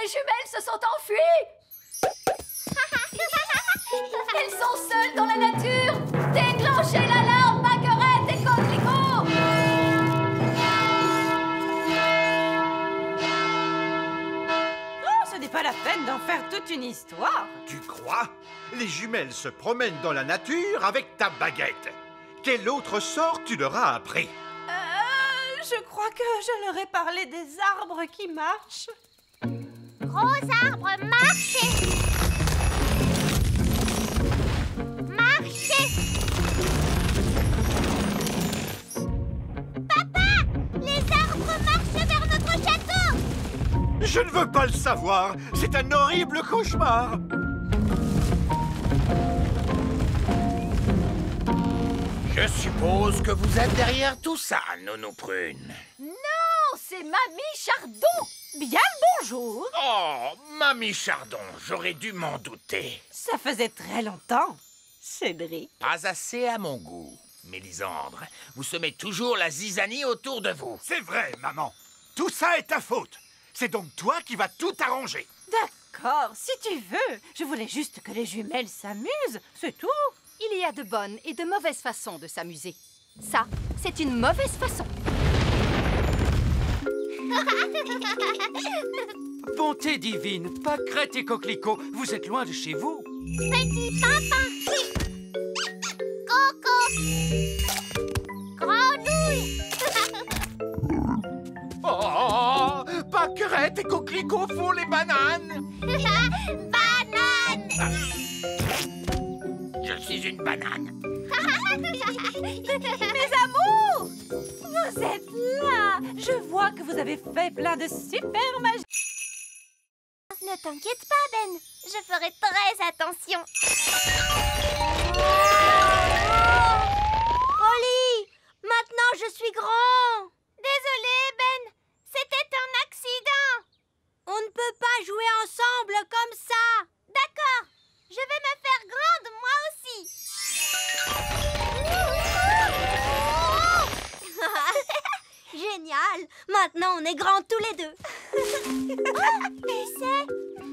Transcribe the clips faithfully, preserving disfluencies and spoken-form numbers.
Les jumelles se sont enfuies. Elles sont seules dans la nature. Déclenchez l'alarme, Baguerette et Coquelicot. Oh, ce n'est pas la peine d'en faire toute une histoire. Tu crois? Les jumelles se promènent dans la nature avec ta baguette. Quel autre sort tu leur as appris? Euh, je crois que je leur ai parlé des arbres qui marchent. Gros arbre, marchez! Marchez! Papa! Les arbres marchent vers notre château! Je ne veux pas le savoir. C'est un horrible cauchemar. Je suppose que vous êtes derrière tout ça, Nounou Prune. Non, c'est Mamie Chardon. Bien le bonjour. Oh, Mamie Chardon, j'aurais dû m'en douter. Ça faisait très longtemps, Cédric. Pas assez à mon goût. Mélisandre, vous semez toujours la zizanie autour de vous. C'est vrai, maman. Tout ça est ta faute. C'est donc toi qui vas tout arranger. D'accord, si tu veux. Je voulais juste que les jumelles s'amusent, c'est tout. Il y a de bonnes et de mauvaises façons de s'amuser. Ça, c'est une mauvaise façon. Bonté divine, Pâquerette et Coquelicot, vous êtes loin de chez vous. Petit papa! Coco! Grenouille! Oh, Pâquerette et Coquelicot font les bananes. Banane! Je suis une banane. Mes amours, vous êtes là. Je vois que vous avez fait plein de super magie. Ne t'inquiète pas, Ben. Je ferai très attention. Holly, maintenant je suis grand. Désolé, Ben. C'était un accident. On ne peut pas jouer ensemble comme ça. D'accord. Je vais me faire grande, moi aussi. Génial. Maintenant, on est grands tous les deux. Oh, mais c'est...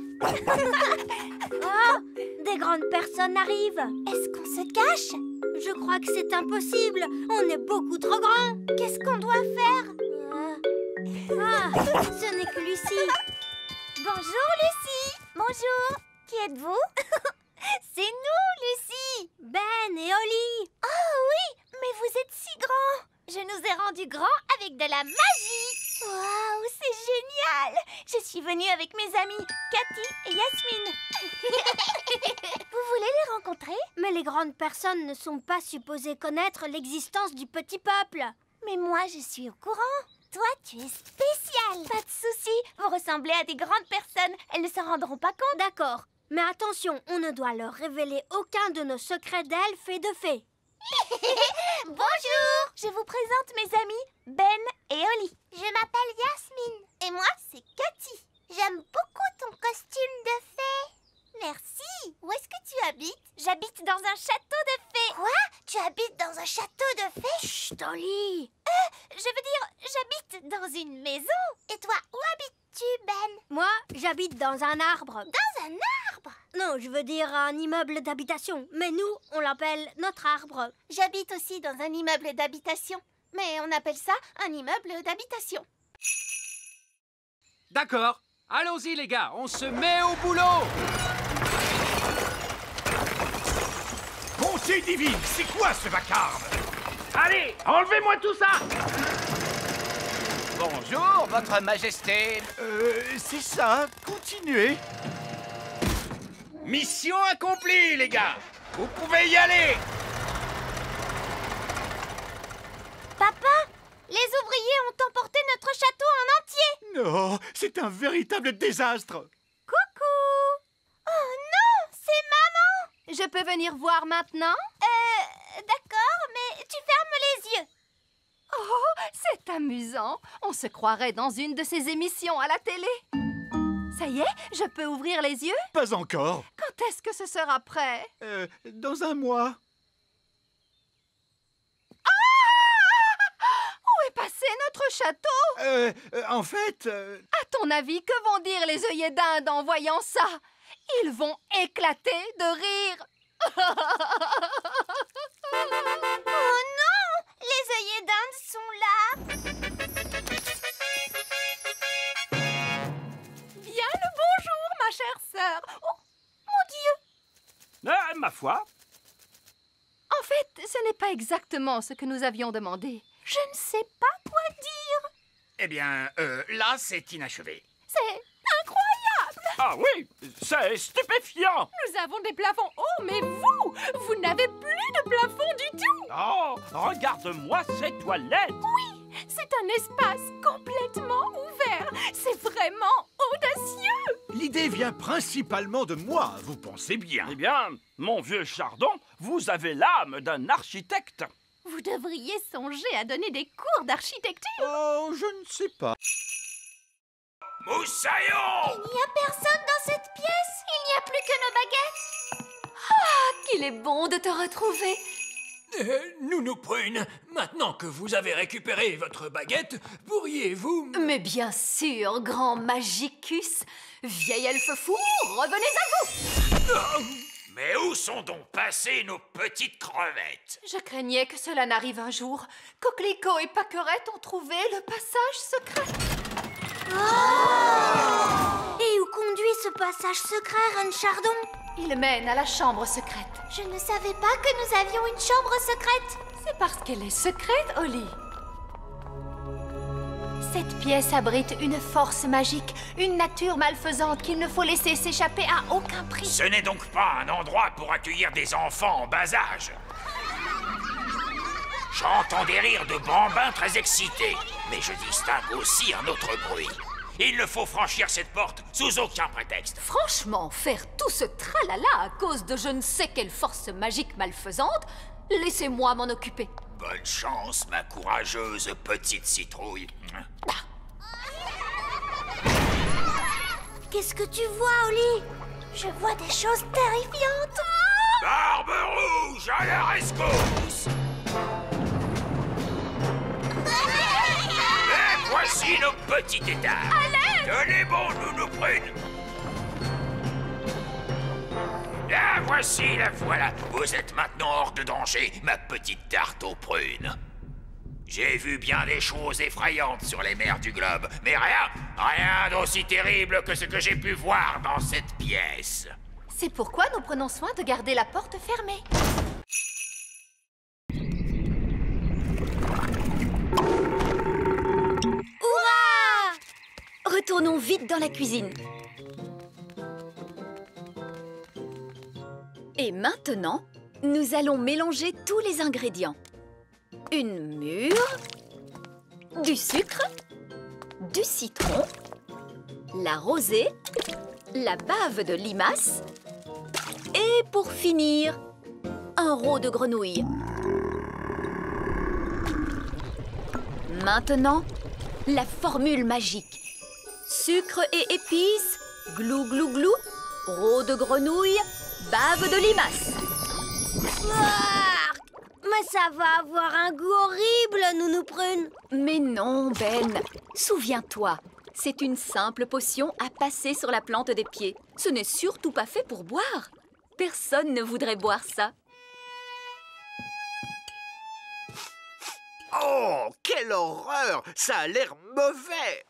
Oh, des grandes personnes arrivent. Est-ce qu'on se cache? Je crois que c'est impossible. On est beaucoup trop grands. Qu'est-ce qu'on doit faire? euh... Ah, ce n'est que Lucie. Bonjour, Lucie. Bonjour. Qui êtes-vous? C'est nous, Lucie. Ben et Holly. Oh oui, mais vous êtes si grands. Je nous ai rendus grands avec de la magie. Waouh, c'est génial. Je suis venue avec mes amis, Cathy et Yasmine. Vous voulez les rencontrer? Mais les grandes personnes ne sont pas supposées connaître l'existence du petit peuple. Mais moi, je suis au courant. Toi, tu es spécial. Pas de souci, vous ressemblez à des grandes personnes. Elles ne s'en rendront pas compte. D'accord, mais attention, on ne doit leur révéler aucun de nos secrets d'elfes et de fées. Bonjour! Je vous présente mes amis, Ben et Holly. Je m'appelle Yasmine. Et moi, c'est Cathy. J'aime beaucoup ton costume de fée. Merci. Où est-ce que tu habites? J'habite dans un château de fées. Quoi? Tu habites dans un château de fées? Chut, Holly. Euh, je veux dire, j'habite dans une maison. Et toi, où habites-tu, Ben? Moi, j'habite dans un arbre. Dans un arbre? Non, je veux dire un immeuble d'habitation. Mais nous, on l'appelle notre arbre. J'habite aussi dans un immeuble d'habitation. Mais on appelle ça un immeuble d'habitation. D'accord, allons-y les gars, on se met au boulot. Bonté divine, c'est quoi ce vacarme? Allez, enlevez-moi tout ça. Bonjour, votre majesté. Euh, c'est ça, continuez. Mission accomplie, les gars. Vous pouvez y aller. Papa, les ouvriers ont emporté notre château en entier. Non, c'est un véritable désastre. Coucou. Oh non, c'est maman. Je peux venir voir maintenant? Euh, d'accord, mais tu fermes les yeux. Oh, c'est amusant. On se croirait dans une de ces émissions à la télé. Ça y est, je peux ouvrir les yeux? Pas encore. Quand est-ce que ce sera prêt? Euh, dans un mois. Ah! Où est passé c'est notre château! Euh, euh, en fait... euh, À ton avis, que vont dire les œillets d'Inde en voyant ça? Ils vont éclater de rire! Oh non! Les œillets d'Inde sont là! Bien le bonjour, ma chère sœur. Oh, mon Dieu! Ah, ma foi. En fait, ce n'est pas exactement ce que nous avions demandé. Je ne sais pas quoi dire. Eh bien, euh, là, c'est inachevé. C'est incroyable. Ah oui, c'est stupéfiant. Nous avons des plafonds hauts, mais vous, vous n'avez plus de plafond du tout. Oh, regarde-moi ces toilettes. C'est un espace complètement ouvert. C'est vraiment audacieux. L'idée vient principalement de moi, vous pensez bien. Eh bien, mon vieux Chardon, vous avez l'âme d'un architecte. Vous devriez songer à donner des cours d'architecture. Oh, je ne sais pas. Moussaillon! Il n'y a personne dans cette pièce. Il n'y a plus que nos baguettes. Qu'il est bon de te retrouver! Euh, Nounou Prune, maintenant que vous avez récupéré votre baguette, pourriez-vous... Mais bien sûr, grand Magicus! Vieil elfe fou, revenez à vous! Mais où sont donc passées nos petites crevettes? Je craignais que cela n'arrive un jour. Coquelicot et Pâquerette ont trouvé le passage secret. Et où conduit ce passage secret, Reine Chardon? Il mène à la chambre secrète. Je ne savais pas que nous avions une chambre secrète. C'est parce qu'elle est secrète, Holly. Cette pièce abrite une force magique, une nature malfaisante qu'il ne faut laisser s'échapper à aucun prix. Ce n'est donc pas un endroit pour accueillir des enfants en bas âge. J'entends des rires de bambins très excités, mais je distingue aussi un autre bruit. Il ne faut franchir cette porte sous aucun prétexte. Franchement, faire tout ce tralala à cause de je ne sais quelle force magique malfaisante, laissez-moi m'en occuper. Bonne chance, ma courageuse petite citrouille. Qu'est-ce que tu vois, Holly? Je vois des choses terrifiantes. Barbe rouge à la rescousse! Et voici nos petits états. Tenez bon, Nounou Prune. La voici, la voilà. Vous êtes maintenant hors de danger, ma petite tarte aux prunes. J'ai vu bien des choses effrayantes sur les mers du globe, mais rien, rien d'aussi terrible que ce que j'ai pu voir dans cette pièce. C'est pourquoi nous prenons soin de garder la porte fermée. Hurrah! Retournons vite dans la cuisine. Et maintenant, nous allons mélanger tous les ingrédients. Une mûre, du sucre, du citron, la rosée, la bave de limace et pour finir, un rot de grenouille. Maintenant, la formule magique. Sucre et épices, glou glou glou, rot de grenouille, bave de limace. Ouah! Mais ça va avoir un goût horrible, Nounou Prune. Mais non, Ben. Souviens-toi, c'est une simple potion à passer sur la plante des pieds. Ce n'est surtout pas fait pour boire. Personne ne voudrait boire ça. Oh, quelle horreur! Ça a l'air mauvais!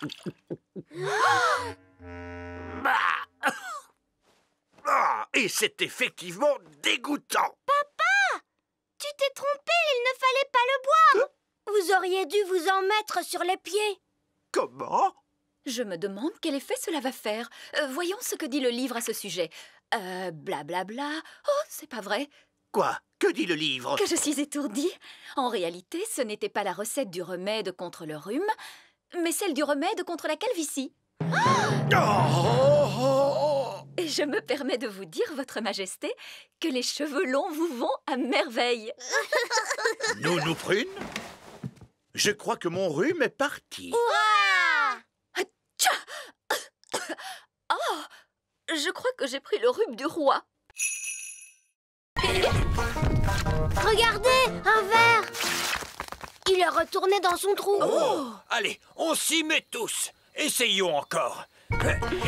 Bah. Ah, et c'est effectivement dégoûtant! Tu t'es trompé, il ne fallait pas le boire. Vous auriez dû vous en mettre sur les pieds. Comment? Je me demande quel effet cela va faire. Euh, voyons ce que dit le livre à ce sujet. Euh, blablabla. Bla bla. Oh, c'est pas vrai. Quoi? Que dit le livre? Que je suis étourdie. En réalité, ce n'était pas la recette du remède contre le rhume, mais celle du remède contre la calvitie. Oh! Et je me permets de vous dire, Votre Majesté, que les cheveux longs vous vont à merveille. Nounou Prune? Je crois que mon rhume est parti. Hurrah! Oh, je crois que j'ai pris le rhume du roi. Regardez, un verre. Il est retourné dans son trou. Oh. Allez, on s'y met tous. Essayons encore. En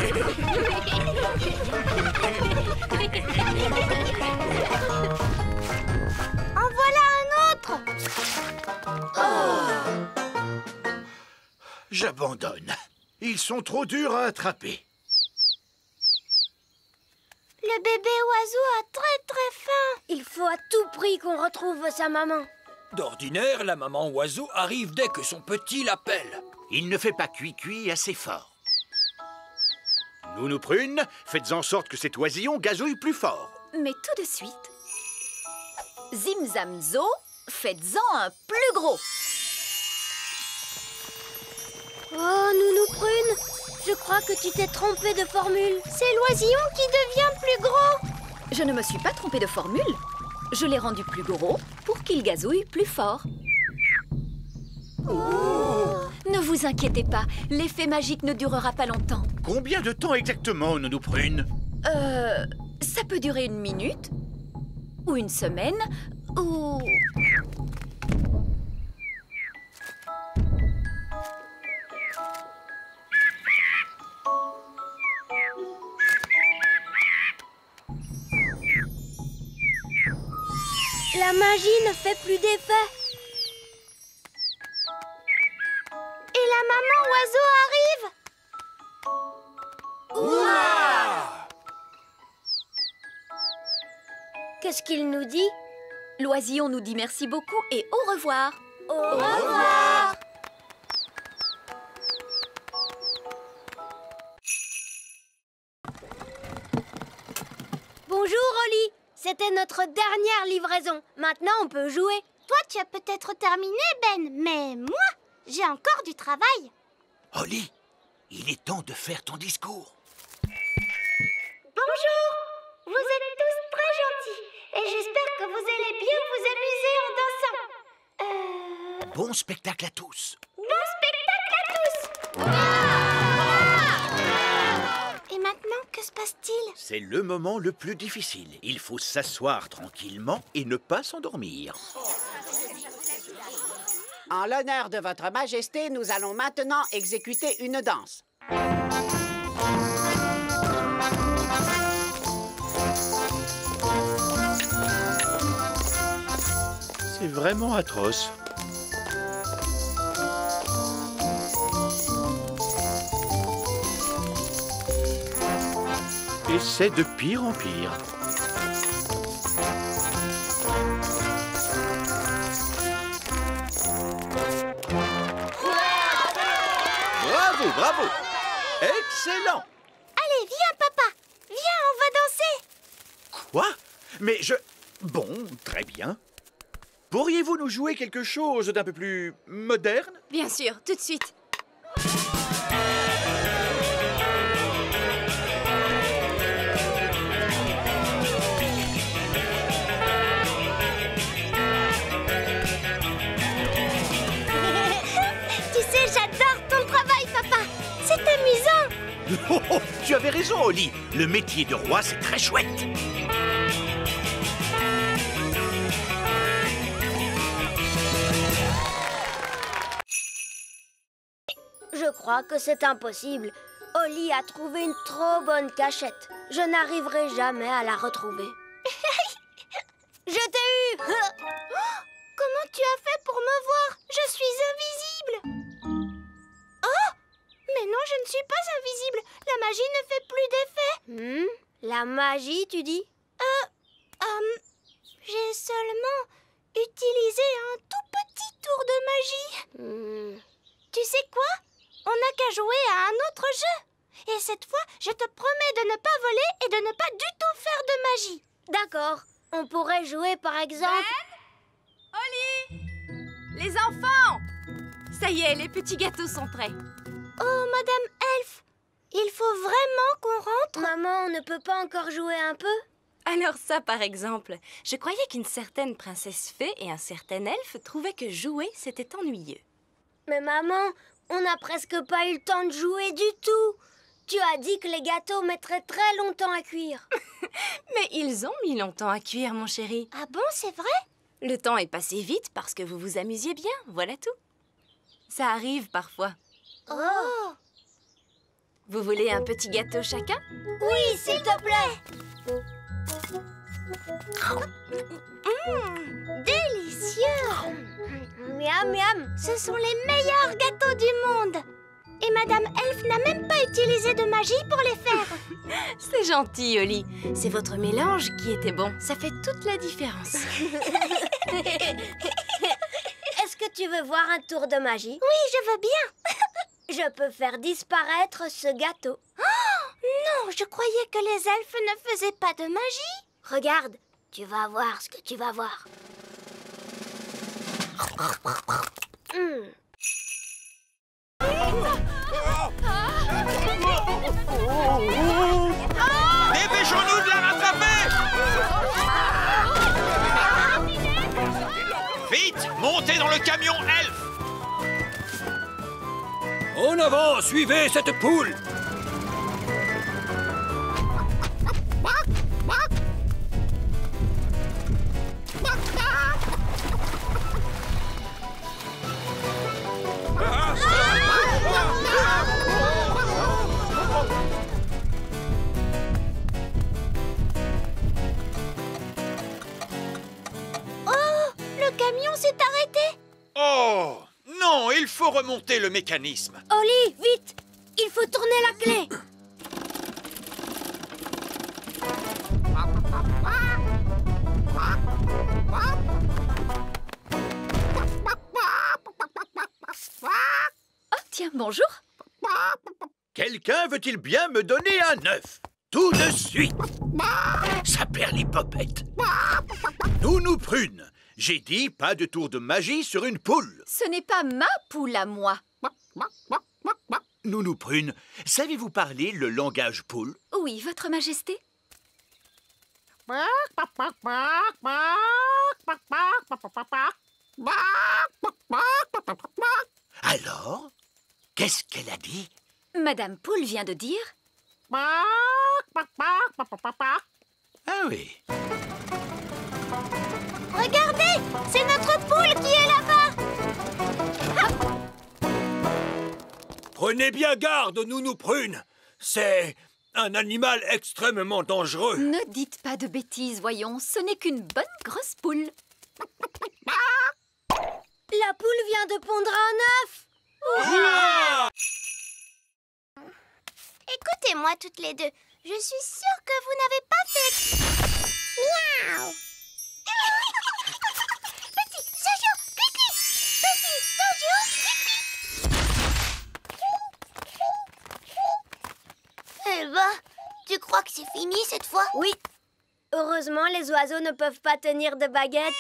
voilà un autre. Oh. J'abandonne. Ils sont trop durs à attraper. Le bébé oiseau a très très faim. Il faut à tout prix qu'on retrouve sa maman. D'ordinaire, la maman oiseau arrive dès que son petit l'appelle. Il ne fait pas cuit-cuit assez fort. Nounou Prune, faites en sorte que cet oisillon gazouille plus fort. Mais tout de suite, Zim Zam Zo, faites-en un plus gros. Oh, Nounou Prune, je crois que tu t'es trompée de formule. C'est l'oisillon qui devient plus gros. Je ne me suis pas trompée de formule. Je l'ai rendu plus gros pour qu'il gazouille plus fort. Oh. Ne vous inquiétez pas, l'effet magique ne durera pas longtemps. Combien de temps exactement, Nounou Prune? Euh... Ça peut durer une minute, ou une semaine, ou... La magie ne fait plus d'effet. Et la maman oiseau arrive. Ouah! Qu'est-ce qu'il nous dit? L'oisillon nous dit merci beaucoup et au revoir. Au revoir. Bonjour, Oli. C'était notre dernière livraison. Maintenant, on peut jouer. Toi, tu as peut-être terminé, Ben, mais moi, j'ai encore du travail. Oli, il est temps de faire ton discours. Bonjour. Vous êtes tous très gentils et j'espère que vous allez bien vous amuser en dansant. Euh... Bon spectacle à tous. Bon spectacle à tous. Et maintenant, que se passe-t-il? C'est le moment le plus difficile. Il faut s'asseoir tranquillement et ne pas s'endormir. En l'honneur de votre majesté, nous allons maintenant exécuter une danse. C'est vraiment atroce. Et c'est de pire en pire. Bravo, bravo! Excellent! Allez, viens, papa. Viens, on va danser. Quoi? Mais je... Bon, très bien. Pourriez-vous nous jouer quelque chose d'un peu plus moderne? Bien sûr, tout de suite. Tu sais, j'adore ton travail, papa. C'est amusant. Oh, oh, tu avais raison, Oli. Le métier de roi, c'est très chouette. Je crois que c'est impossible. Oli a trouvé une trop bonne cachette. Je n'arriverai jamais à la retrouver. Je t'ai eu. Comment tu as fait pour me voir? Je suis invisible. Oh! Mais non, je ne suis pas invisible. La magie ne fait plus d'effet. Hmm? La magie, tu dis? Euh... euh J'ai seulement utilisé un tout petit tour de magie. Hmm. Tu sais quoi? On n'a qu'à jouer à un autre jeu. Et cette fois, je te promets de ne pas voler et de ne pas du tout faire de magie. D'accord. On pourrait jouer par exemple... Ben? Oli! Les enfants! Ça y est, les petits gâteaux sont prêts. Oh, Madame Elf, il faut vraiment qu'on rentre. Maman, on ne peut pas encore jouer un peu? Alors ça, par exemple, je croyais qu'une certaine princesse fée et un certain elfe trouvaient que jouer, c'était ennuyeux. Mais maman, on n'a presque pas eu le temps de jouer du tout. Tu as dit que les gâteaux mettraient très longtemps à cuire. Mais ils ont mis longtemps à cuire, mon chéri. Ah bon, c'est vrai? Le temps est passé vite parce que vous vous amusiez bien, voilà tout. Ça arrive parfois. Oh! Vous voulez un petit gâteau chacun? Oui, s'il te plaît! Mmh, délicieux! Miam, miam! Ce sont les meilleurs gâteaux du monde! Et Madame Elf n'a même pas utilisé de magie pour les faire! C'est gentil, Oli. C'est votre mélange qui était bon. Ça fait toute la différence. Est-ce que tu veux voir un tour de magie? Oui, je veux bien! Je peux faire disparaître ce gâteau. Oh, non, je croyais que les elfes ne faisaient pas de magie. Regarde, tu vas voir ce que tu vas voir. Mm. Dépêchons-nous de la rattraper! Vite, montez dans le camion elfe! En avant, suivez cette poule! Le camion s'est arrêté. Oh! Non, il faut remonter le mécanisme. Oli, vite! Il faut tourner la clé. Oh, tiens, bonjour. Quelqu'un veut-il bien me donner un œuf? Tout de suite. Ça perd les popettes. Nounou Prune, j'ai dit pas de tour de magie sur une poule. Ce n'est pas ma poule à moi. Nounou Prune, savez-vous parler le langage poule? Oui, Votre Majesté. Alors, qu'est-ce qu'elle a dit? Madame Poule vient de dire... Ah oui. Regardez, c'est notre poule qui est là-bas. Prenez bien garde, Nounou Prune. C'est un animal extrêmement dangereux. Ne dites pas de bêtises, voyons. Ce n'est qu'une bonne grosse poule. La poule vient de pondre un œuf. Ah! Écoutez-moi toutes les deux. Je suis sûre que vous n'avez pas fait... Miaou. Petit Jojo, Pipi. Petit Jojo, Pipi. Eh ben, tu crois que c'est fini cette fois? Oui. Heureusement, les oiseaux ne peuvent pas tenir de baguette.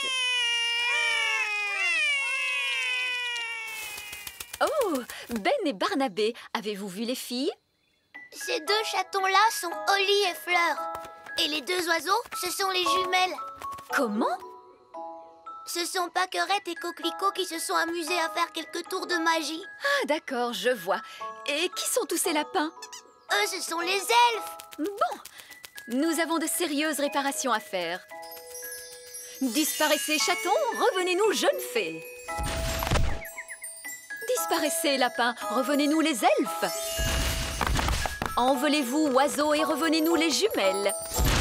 Oh, Ben et Barnabé, avez-vous vu les filles? Ces deux chatons-là sont Oli et Fleur. Et les deux oiseaux, ce sont les jumelles. Comment? Ce sont Pâquerette et Coquelicot qui se sont amusés à faire quelques tours de magie. Ah, d'accord, je vois. Et qui sont tous ces lapins? Eux, ce sont les elfes. Bon, nous avons de sérieuses réparations à faire. Disparaissez, chatons, revenez-nous, jeunes fées. Disparaissez, lapins, revenez-nous, les elfes. Envolez-vous, oiseaux, et revenez-nous, les jumelles.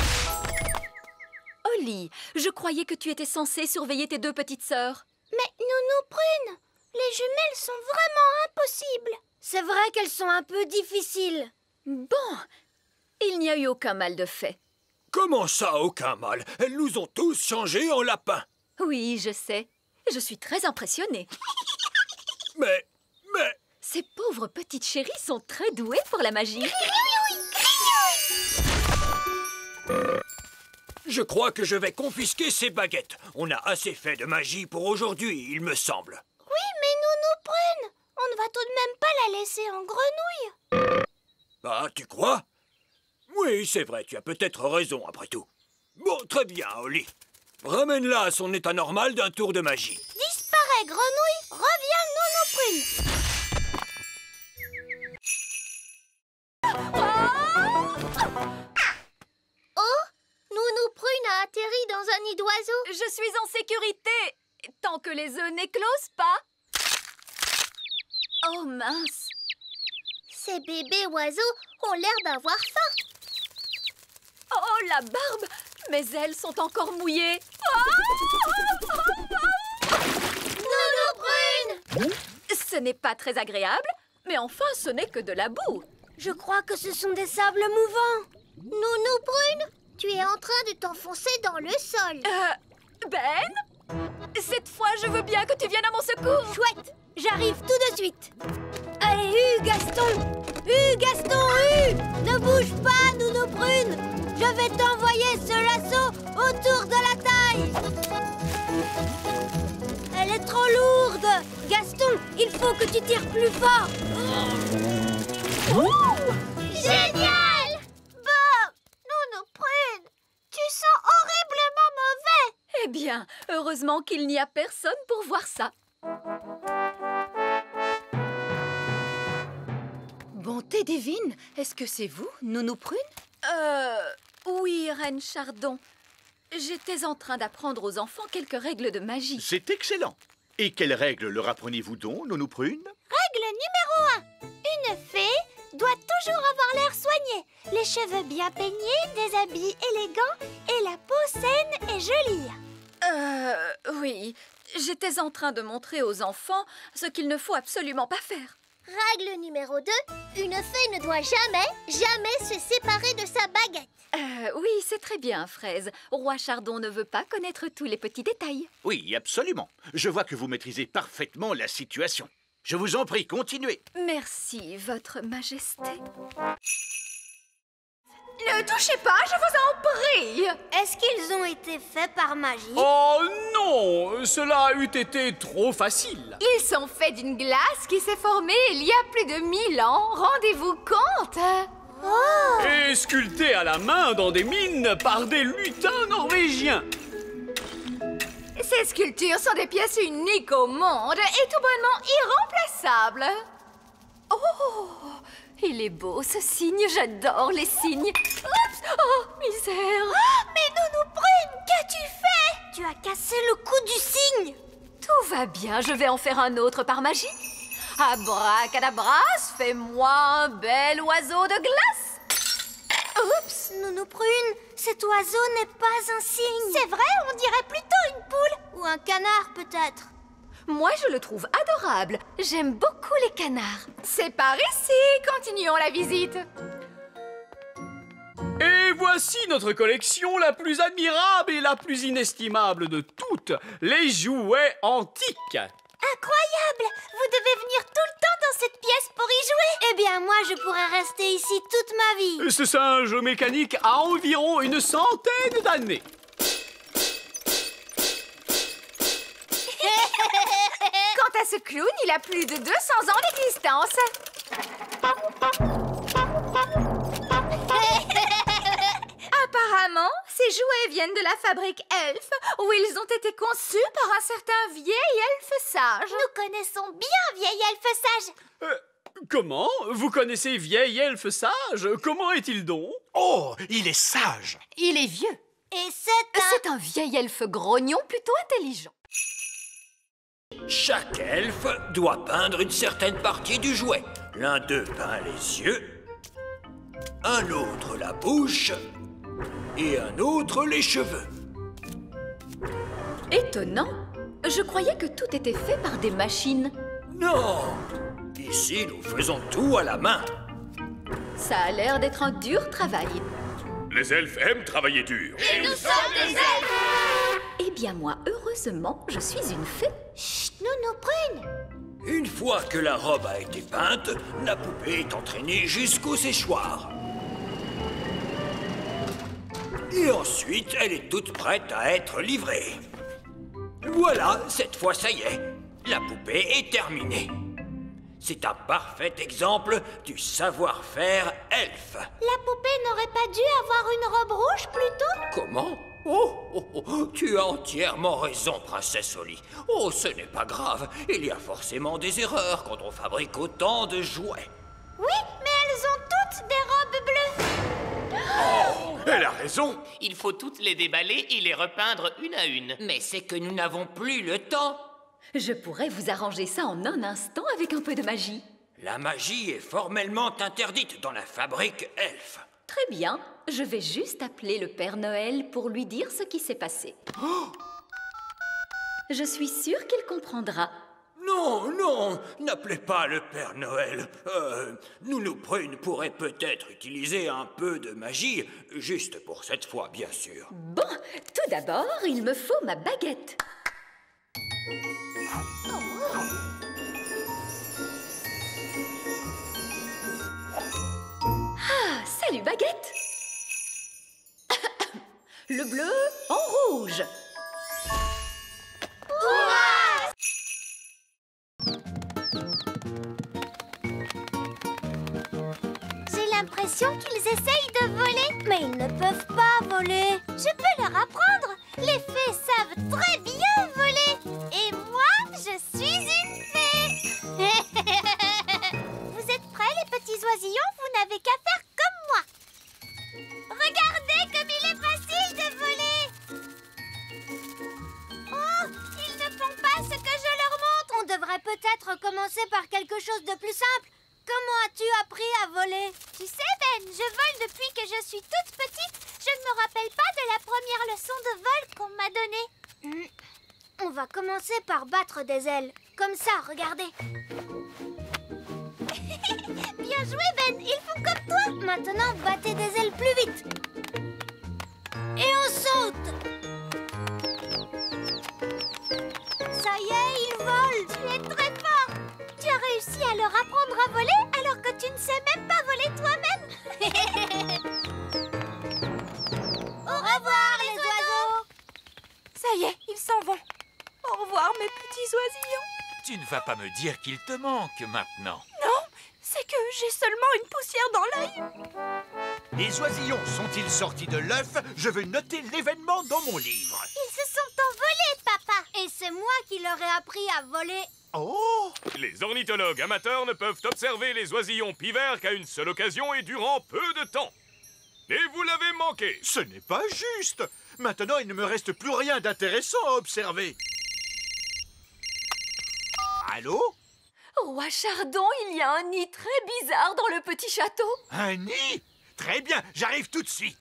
Oli, je croyais que tu étais censée surveiller tes deux petites sœurs. Mais Nounou Prune, les jumelles sont vraiment impossibles. C'est vrai qu'elles sont un peu difficiles. Bon, il n'y a eu aucun mal de fait. Comment ça, aucun mal? Elles nous ont tous changés en lapins. Oui, je sais. Je suis très impressionnée. Mais, mais... Ces pauvres petites chéries sont très douées pour la magie. Je crois que je vais confisquer ces baguettes. On a assez fait de magie pour aujourd'hui, il me semble. Oui, mais Nounou Prune, on ne va tout de même pas la laisser en grenouille. Ah, tu crois? Oui, c'est vrai, tu as peut-être raison après tout. Bon, très bien, Oli. Ramène-la à son état normal d'un tour de magie. Disparais, grenouille, reviens, Nounou Prune. Oh, Nounou Prune a atterri dans un nid d'oiseau. oiseaux. Je suis en sécurité, tant que les œufs n'éclosent pas. Oh mince. Ces bébés oiseaux ont l'air d'avoir faim. Oh, la barbe. Mes ailes sont encore mouillées. Nounou Prune! Ce n'est pas très agréable, mais enfin, ce n'est que de la boue. Je crois que ce sont des sables mouvants. Nounou Prune, tu es en train de t'enfoncer dans le sol. Euh, Ben? Cette fois, je veux bien que tu viennes à mon secours. Chouette, j'arrive tout de suite. Allez, Hu, Gaston! Hu, Gaston, Hu! Ne bouge pas, Nounou Prune! Je vais t'envoyer ce lasso autour de la taille. Elle est trop lourde. Gaston, il faut que tu tires plus fort. Oh! Génial! Bon, Nounou Prune, tu sens horriblement mauvais. Eh bien, heureusement qu'il n'y a personne pour voir ça. Bonté divine, est-ce que c'est vous, Nounou Prune? Euh... Oui, Reine Chardon. J'étais en train d'apprendre aux enfants quelques règles de magie. C'est excellent. Et quelles règles leur apprenez-vous donc, Nounou Prune? Règle numéro un. Une fée doit toujours avoir l'air soigné, les cheveux bien peignés, des habits élégants et la peau saine et jolie. Euh... Oui, j'étais en train de montrer aux enfants ce qu'il ne faut absolument pas faire. Règle numéro deux. Une fée ne doit jamais, jamais se séparer de sa baguette. Euh, oui, c'est très bien, Fraise. Roi Chardon ne veut pas connaître tous les petits détails. Oui, absolument. Je vois que vous maîtrisez parfaitement la situation. Je vous en prie, continuez. Merci, Votre Majesté. Ne touchez pas, je vous en prie! Est-ce qu'ils ont été faits par magie? Oh non, cela eût été trop facile. Ils sont faits d'une glace qui s'est formée il y a plus de mille ans, rendez-vous compte? Oh! Et sculpté à la main dans des mines par des lutins norvégiens. Ces sculptures sont des pièces uniques au monde et tout bonnement irremplaçables. Oh, il est beau ce signe, j'adore les signes. Oups, oh, misère. Oh, mais Nounou Prune, qu'as-tu fait? Tu as cassé le cou du cygne. Tout va bien, je vais en faire un autre par magie. Abracadabras, fais-moi un bel oiseau de glace. Oups, Nounou Prune, cet oiseau n'est pas un cygne. C'est vrai, on dirait plutôt une poule. Ou un canard, peut-être. Moi, je le trouve adorable. J'aime beaucoup les canards. C'est par ici, continuons la visite. Et voici notre collection la plus admirable et la plus inestimable de toutes, les jouets antiques. Incroyable! Vous devez venir tout le temps dans cette pièce pour y jouer. Eh bien, moi, je pourrais rester ici toute ma vie. Ce singe mécanique a environ une centaine d'années. Quant à ce clown, il a plus de deux cents ans d'existence. Apparemment, ces jouets viennent de la fabrique Elf, où ils ont été conçus par un certain vieil elfe sage. Nous connaissons bien vieil elfe sage. Euh, comment? Vous connaissez vieil elfe sage? Comment est-il donc? Oh, il est sage. Il est vieux. Et c'est un... C'est un vieil elfe grognon plutôt intelligent. Chaque elfe doit peindre une certaine partie du jouet. L'un d'eux peint les yeux, un autre la bouche et un autre les cheveux. Étonnant. Je croyais que tout était fait par des machines. Non! Ici, nous faisons tout à la main. Ça a l'air d'être un dur travail. Les elfes aiment travailler dur. Et nous sommes des elfes. Eh bien moi, heureusement, je suis une fée. Chut, Nounou Prune. Une fois que la robe a été peinte, la poupée est entraînée jusqu'au séchoir. Et ensuite, elle est toute prête à être livrée. Voilà, cette fois, ça y est. La poupée est terminée. C'est un parfait exemple du savoir-faire elfe. La poupée n'aurait pas dû avoir une robe rouge plutôt? Comment? Oh, oh, oh, tu as entièrement raison, princesse Oli. Oh, ce n'est pas grave. Il y a forcément des erreurs quand on fabrique autant de jouets. Oui, mais elles ont toutes des robes bleues. Oh, elle a raison. raison. Il faut toutes les déballer et les repeindre une à une. Mais c'est que nous n'avons plus le temps. Je pourrais vous arranger ça en un instant avec un peu de magie. La magie est formellement interdite dans la fabrique elfe. Très bien, je vais juste appeler le Père Noël pour lui dire ce qui s'est passé. Oh! Je suis sûre qu'il comprendra. Non, non, n'appelez pas le Père Noël. Euh, Nounou Prune pourrait peut-être utiliser un peu de magie, juste pour cette fois, bien sûr. Bon, tout d'abord, il me faut ma baguette. Ah, salut baguette. Le bleu en rouge. J'ai l'impression qu'ils essayent de voler, mais ils ne peuvent pas voler. Je peux leur apprendre. Les fées savent très bien voler. Et moi, je suis une fée. Vous êtes prêts, les petits oisillons? Vous n'avez qu'à faire comme moi. Regardez comme il est facile de voler. Oh, ils ne font pas ce que je leur montre. On devrait peut-être commencer par quelque chose de plus simple. Comment as-tu appris à voler? Tu sais, Ben, je vole depuis que je suis toute petite. Je ne me rappelle pas de la première leçon de vol qu'on m'a donnée. On va commencer par battre des ailes. Comme ça, regardez. Bien joué, Ben. Ils font comme toi. Maintenant, battez des ailes plus vite. Et on saute. Ça y est, ils volent. Tu es très fort. Tu as réussi à leur apprendre à voler alors que tu ne sais même pas voler toi-même. Au revoir, les oiseaux. Ça y est, ils s'en vont. Au revoir, mes petits oisillons. Tu ne vas pas me dire qu'il te manque maintenant. Non, c'est que j'ai seulement une poussière dans l'œil. Les oisillons sont-ils sortis de l'œuf? Je veux noter l'événement dans mon livre. Ils se sont envolés, papa. Et c'est moi qui leur ai appris à voler. Oh! Les ornithologues amateurs ne peuvent observer les oisillons pivers qu'à une seule occasion et durant peu de temps. Et vous l'avez manqué. Ce n'est pas juste. Maintenant, il ne me reste plus rien d'intéressant à observer. Allô? Roi Chardon, il y a un nid très bizarre dans le petit château. Un nid? Très bien, j'arrive tout de suite.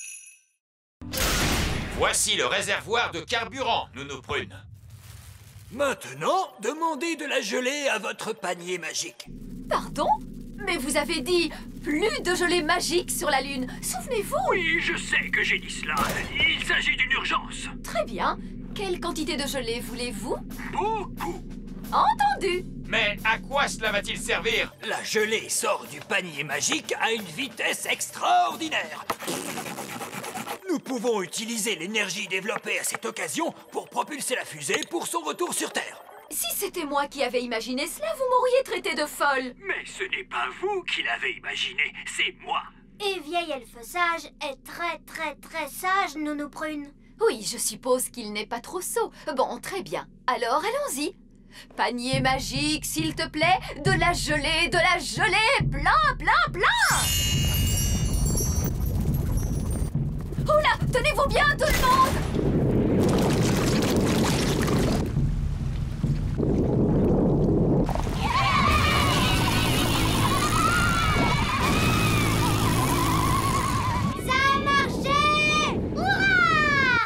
Voici le réservoir de carburant, Nounou Prune. Maintenant, demandez de la gelée à votre panier magique. Pardon? Mais vous avez dit plus de gelée magique sur la Lune. Souvenez-vous? Oui, je sais que j'ai dit cela. Il s'agit d'une urgence. Très bien. Quelle quantité de gelée voulez-vous? Beaucoup. Entendu. Mais à quoi cela va-t-il servir? La gelée sort du panier magique à une vitesse extraordinaire. Nous pouvons utiliser l'énergie développée à cette occasion pour propulser la fusée pour son retour sur Terre. Si c'était moi qui avais imaginé cela, vous m'auriez traité de folle. Mais ce n'est pas vous qui l'avez imaginé, c'est moi. Et vieil elfe sage est très très très sage, Nounou Prune. Oui, je suppose qu'il n'est pas trop sot. Bon, très bien. Alors, allons-y. Panier magique, s'il te plaît. De la gelée, de la gelée. Plein, plein, plein. Oula, tenez-vous bien, tout le monde. Ça a marché! Hurrah!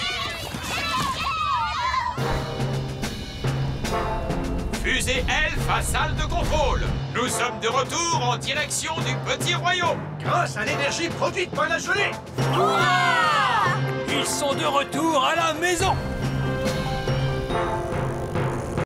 Fusée elfe à salle de contrôle. Nous sommes de retour en direction du petit royaume. Grâce à l'énergie produite par la gelée. Ils sont de retour à la maison.